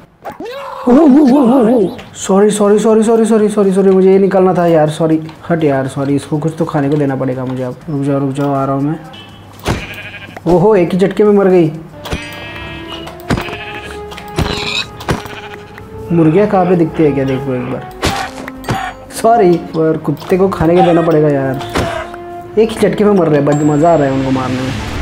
Sorry sorry sorry sorry sorry sorry sorry, मुझे ये निकलना था यार, सॉरी। हट यार, सॉरी। इसको कुछ तो खाने को देना पड़ेगा मुझे अब। रुक जाओ, आ रहा हूँ मैं। ओहो, एक ही झटके में मर गई। मुर्गियाँ कहाँ पे दिखती है क्या, देखो एक बार। सॉरी, पर कुत्ते को खाने को देना पड़ेगा यार। एक ही झटके में मर रहे हैं, मज़ा आ रहा है उनको मारने में।